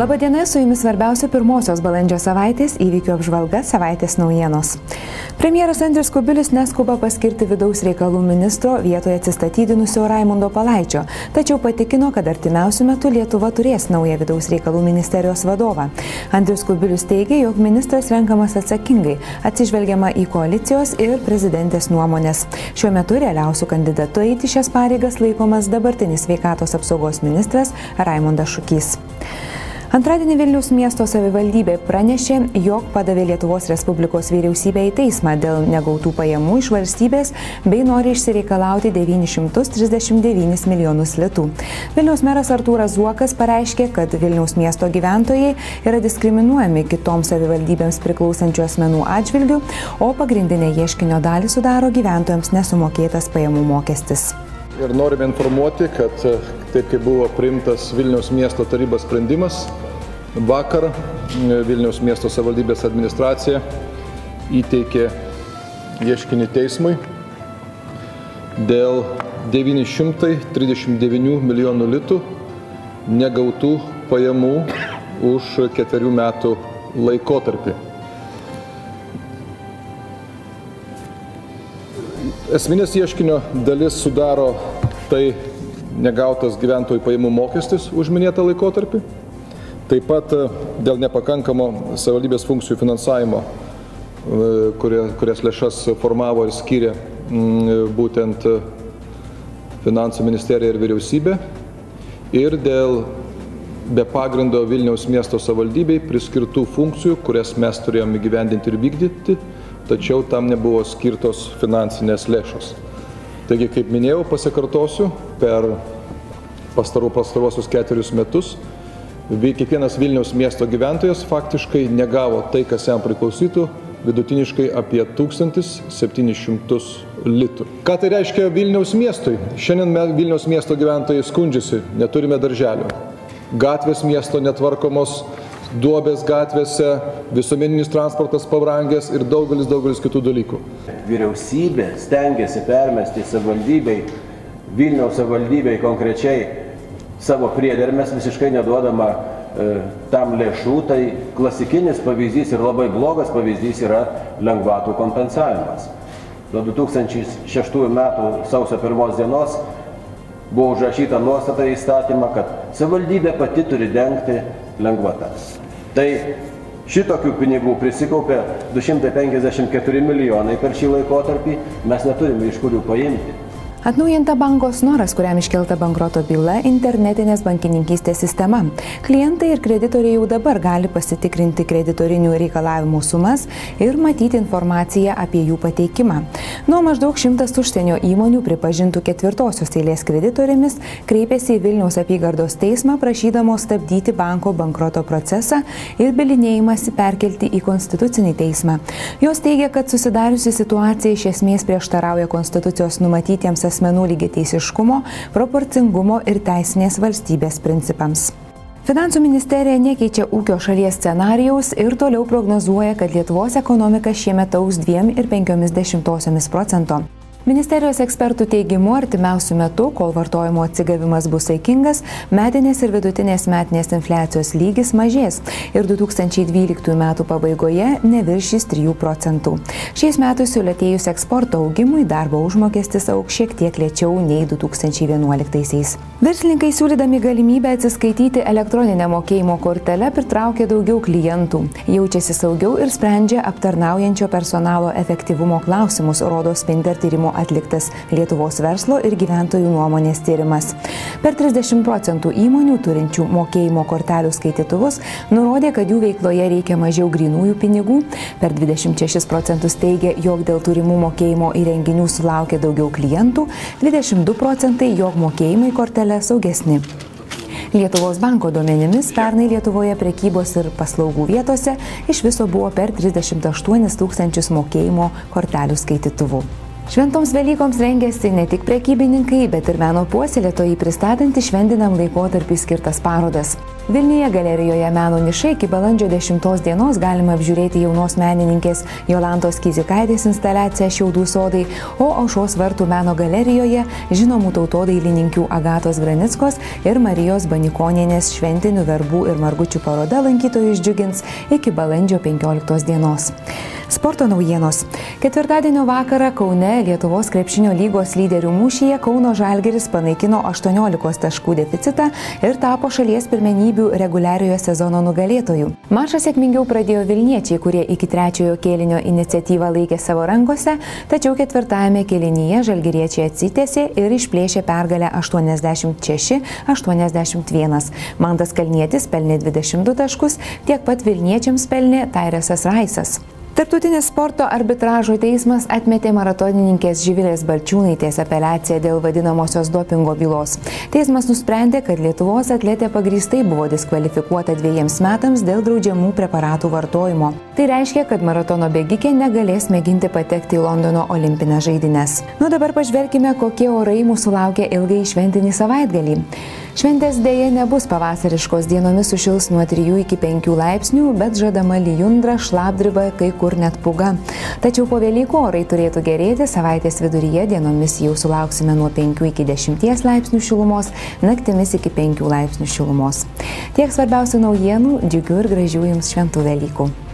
Labadiena, su jumis svarbiausia pirmosios balandžio savaitės įvykių apžvalga, savaitės naujienos. Premjeras Andrius Kubilius neskuba paskirti vidaus reikalų ministro vietoje atsistatydinusio Raimundo Palaičio, tačiau patikino, kad artimiausiu metu Lietuva turės naują vidaus reikalų ministerijos vadovą. Andrius Kubilius teigia, jog ministras renkamas atsakingai, atsižvelgiama į koalicijos ir prezidentės nuomonės. Šiuo metu realiausių kandidatų eiti šias pareigas laikomas dabartinis sveikatos apsaugos ministras Raimundas Šukys. Antradienį Vilniaus miesto savivaldybė pranešė, jog padavė Lietuvos Respublikos vyriausybę į teismą dėl negautų pajamų iš valstybės bei nori išsireikalauti 939 milijonus litų. Vilniaus meras Artūras Zuokas pareiškė, kad Vilniaus miesto gyventojai yra diskriminuojami kitoms savivaldybėms priklausančių asmenų atžvilgių, o pagrindinę ieškinio dalį sudaro gyventojams nesumokėtas pajamų mokestis. Ir norime informuoti, kad taip kaip buvo priimtas Vilniaus miesto tarybos sprendimas, vakar Vilniaus miesto savivaldybės administracija įteikė ieškinį teismui dėl 939 milijonų litų negautų pajamų už 4 metų laikotarpį. Esminės ieškinio dalis sudaro tai negautas gyventojų pajamų mokestis už minėtą laikotarpį. Taip pat dėl nepakankamo savivaldybės funkcijų finansavimo, kurias lėšas formavo ir skyrė būtent Finansų ministerija ir vyriausybė. Ir dėl be pagrindo Vilniaus miesto savivaldybei priskirtų funkcijų, kurias mes turėjome įgyvendinti ir vykdyti, tačiau tam nebuvo skirtos finansinės lėšos. Taigi, kaip minėjau, pasikartosiu, per pastaruosius 4 metus kiekvienas Vilniaus miesto gyventojas faktiškai negavo tai, kas jam priklausytų, vidutiniškai apie 1700 litų. Ką tai reiškia Vilniaus miestui? Šiandien Vilniaus miesto gyventojai skundžiasi, neturime darželių, gatvės miesto netvarkomos, duobės gatvėse, visuomeninis transportas pabrangęs ir daugelis kitų dalykų. Vyriausybė stengiasi permesti savivaldybei, Vilniaus savivaldybei konkrečiai savo priedermes, visiškai neduodama tam lėšų. Tai klasikinis pavyzdys ir labai blogas pavyzdys yra lengvatų kompensavimas. Nuo 2006 metų sausio 1 dienos buvo užrašyta nuostata į įstatymą, kad savivaldybė pati turi dengti lengvatas. Tai šitokių pinigų prisikaupė 254 milijonai per šį laikotarpį, mes neturime iš kurių paimti. Atnaujinta banko Snoras, kuriam iškelta bankroto byla, internetinės bankininkystės sistema. Klientai ir kreditoriai jau dabar gali pasitikrinti kreditorinių reikalavimų sumas ir matyti informaciją apie jų pateikimą. Nuo maždaug 100 užsienio įmonių pripažintų 4-osios eilės kreditorėmis kreipėsi į Vilniaus apygardos teismą prašydamos stabdyti banko bankroto procesą ir bylinėjimąsi perkelti į konstitucinį teismą. Jos teigia, kad susidariusi situacija iš esmės prieštarauja konstitucijos numatytiems asmenų lygiateisiškumo, proporcingumo ir teisinės valstybės principams. Finansų ministerija nekeičia ūkio šalies scenarijaus ir toliau prognozuoja, kad Lietuvos ekonomika šiemet augs 2,5%. Ministerijos ekspertų teigimu, artimiausių metų, kol vartojimo atsigavimas bus saikingas, metinės ir vidutinės metinės infliacijos lygis mažės ir 2012 metų pabaigoje neviršys 3%. Šiais metais sulėtėjus eksporto augimui darbo užmokestis augs šiek tiek lėčiau nei 2011-aisiais. Verslininkai siūlydami galimybę atsiskaityti elektroninę mokėjimo kortelę pritraukia daugiau klientų, jaučiasi saugiau ir sprendžia aptarnaujančio personalo efektyvumo klausimus, rodo Spinter tyrimo atliktas Lietuvos verslo ir gyventojų nuomonės tyrimas. Per 30% įmonių turinčių mokėjimo kortelių skaitytuvus nurodė, kad jų veikloje reikia mažiau grynųjų pinigų, per 26% teigia, jog dėl turimų mokėjimo įrenginių sulaukia daugiau klientų, 22% jog mokėjimai kortelę saugesni. Lietuvos banko duomenimis pernai Lietuvoje prekybos ir paslaugų vietose iš viso buvo per 38 000 mokėjimo kortelių skaitytuvų. Šventoms Velykoms rengiasi ne tik prekybininkai, bet ir meno puoselėtojai pristatantys šventiniam laikotarpiui skirtas parodas. Vilniuje galerijoje Meno niša iki balandžio 10 dienos galima apžiūrėti jaunos menininkės Jolantos Kizikaitės instaliaciją Šiaudų sodai, o Aušros vartų meno galerijoje žinomų tautodailininkių Agatos Granickos ir Marijos Banikonienės šventinių verbų ir margučių paroda lankytojus džiugins iki balandžio 15 dienos. Sporto naujienos. Ketvirtadienio vakarą Kaune Lietuvos krepšinio lygos lyderių mūšyje Kauno Žalgiris panaikino 18 taškų deficitą ir tapo šalies pirmenybių reguliariojo sezono nugalėtojų. Mačą sėkmingiau pradėjo vilniečiai, kurie iki trečiojo kėlinio iniciatyvą laikė savo rankose, tačiau ketvirtajame kėlinyje žalgiriečiai atsitęsė ir išplėšė pergalę 86-81. Mantas Kalnietis pelnė 22 taškus, tiek pat vilniečiams pelnė Tairesas Raisas. Tarptautinis sporto arbitražo teismas atmetė maratonininkės Živilės Balčiūnaitės apeliaciją dėl vadinamosios dopingo bylos. Teismas nusprendė, kad Lietuvos atletė pagrįstai buvo diskvalifikuota 2 metams dėl draudžiamų preparatų vartojimo. Tai reiškia, kad maratono bėgikė negalės mėginti patekti į Londono olimpines žaidynes. Nu dabar pažvelkime, kokie orai mūsų laukia ilgai šventinį savaitgalį. Šventės dėja nebus pavasariškos, dienomis sušils nuo 3 iki 5 laipsnių, bet žadama lijundra, šlapdriba, kai kur net pūga. Tačiau po Velykų orai turėtų gerėti, savaitės viduryje dienomis jau sulauksime nuo 5 iki 10 laipsnių šilumos, naktimis iki 5 laipsnių šilumos. Tiek svarbiausių naujienų, džiugių ir gražių jums šventų Velykų.